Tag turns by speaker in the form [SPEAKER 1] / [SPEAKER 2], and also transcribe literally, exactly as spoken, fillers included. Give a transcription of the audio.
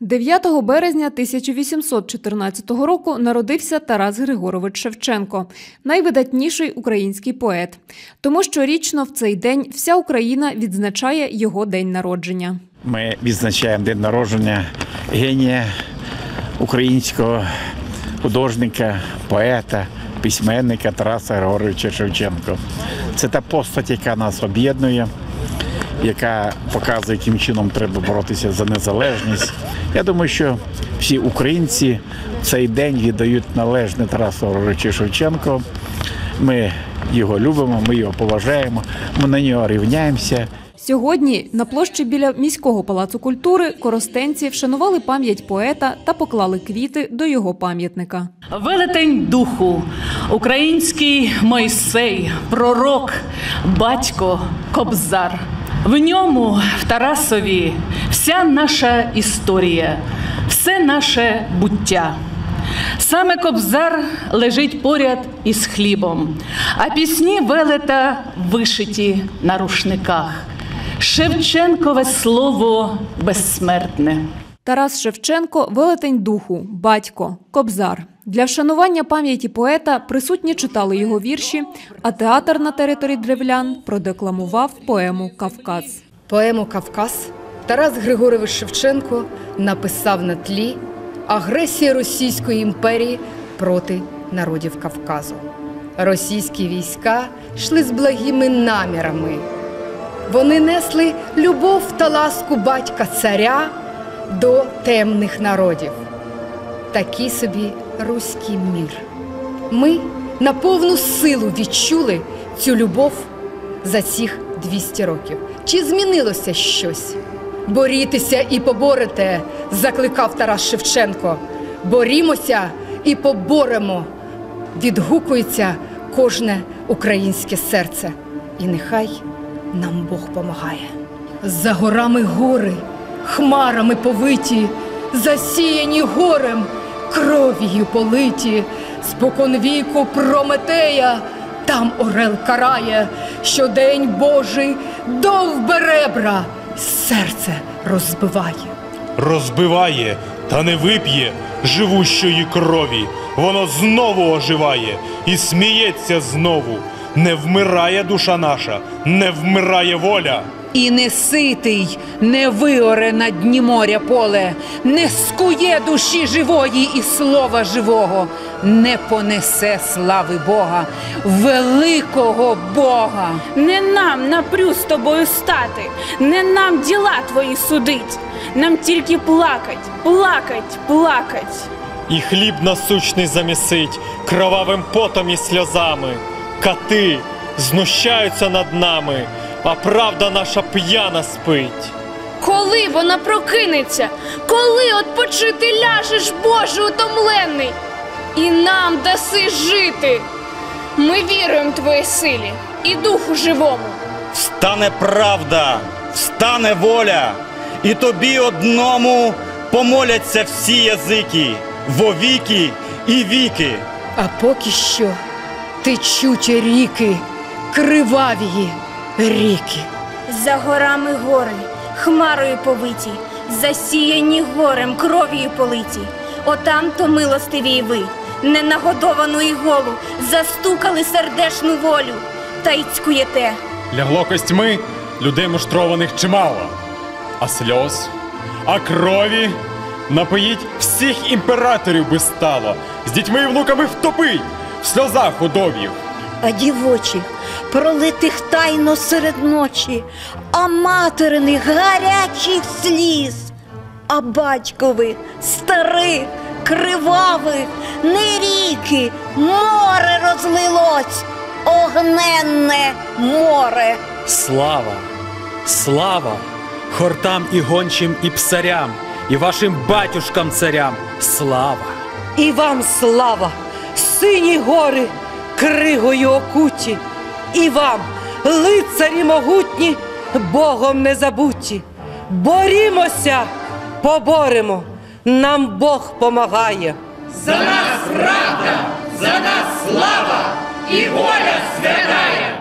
[SPEAKER 1] дев'ятого березня тисяча вісімсот чотирнадцятого року народився Тарас Григорович Шевченко – найвидатніший український поет. Тому щорічно в цей день вся Україна відзначає його день народження.
[SPEAKER 2] Ми відзначаємо день народження генія українського художника, поета, письменника Тараса Григоровича Шевченка. Це та постать, яка нас об'єднує, яка показує, яким чином треба боротися за незалежність. Я думаю, що всі українці в цей день віддають належне Тарасу Григоровичу Шевченку. Ми його любимо, ми його поважаємо, ми на нього рівняємося.
[SPEAKER 1] Сьогодні на площі біля міського палацу культури коростенці вшанували пам'ять поета та поклали квіти до його пам'ятника.
[SPEAKER 3] Велетень духу, український Мойсей, пророк, батько Кобзар. В ньому, в Тарасові, вся наша історія, все наше буття. Саме Кобзар лежить поряд із хлібом, а пісні велета вишиті на рушниках. Шевченкове слово безсмертне.
[SPEAKER 1] Тарас Шевченко – велетень духу, батько, Кобзар. Для вшанування пам'яті поета присутні читали його вірші, а театр на території древлян продекламував поему «Кавказ».
[SPEAKER 4] Поему «Кавказ» Тарас Григорович Шевченко написав на тлі агресії Російської імперії проти народів Кавказу. Російські війська йшли з благими намірами. Вони несли любов та ласку батька царя до темних народів. Такий собі руський мір. Ми на повну силу відчули цю любов за цих двісті років. Чи змінилося щось? Борітеся і поборете, закликав Тарас Шевченко. Борімося і поборемо, відгукується кожне українське серце. І нехай нам Бог помагає. За горами гори, хмарами повиті, засіяні горем, кров'ю политі. Споконвіку Прометея там орел карає, що день Божий довбе ребра, серце розбиває.
[SPEAKER 5] Розбиває, та не вип'є живущої крові. Воно знову оживає і сміється знову. Не вмирає душа наша, не вмирає воля.
[SPEAKER 6] І не ситий, не виоре на дні моря поле, не скує душі живої і слова живого, не понесе слави Бога, великого Бога.
[SPEAKER 7] Не нам напрю з тобою стати, не нам діла твої судить, нам тільки плакать, плакать, плакать.
[SPEAKER 8] І хліб насущний замісить кровавим потом і сльозами. Кати знущаються над нами, а правда наша п'яна спить.
[SPEAKER 7] Коли вона прокинеться, коли отпочити ляжеш, Боже утомлений, і нам даси жити. Ми віруємо твоїй силі і духу живому.
[SPEAKER 9] Встане правда, встане воля, і тобі одному помоляться всі язики, вовіки і віки.
[SPEAKER 4] А поки що течуть ріки, криваві ріки.
[SPEAKER 7] За горами гори, хмарою повиті, засіяні горем, кров'ю политі. Отам-то милостиві ви, ненагодовану і голу, застукали сердешну волю, та й цькуєте.
[SPEAKER 10] Лягло костьми людей муштрованих чимало, а сльоз, а крові напоїть всіх імператорів би стало, з дітьми і внуками втопить в сльозах удов'їв.
[SPEAKER 11] А дівочих, пролитих тайно серед ночі, а материних гарячих сліз, а батькових старих, кривавих, не ріки, море розлилось, огненне море.
[SPEAKER 12] Слава, слава хортам і гончим і псарям, і вашим батюшкам-царям слава.
[SPEAKER 6] І вам слава, сині гори, кригою окуті, і вам, лицарі могутні, Богом не забуті. Борімося, поборемо, нам Бог помагає.
[SPEAKER 13] За нас правда, за нас слава і воля святая!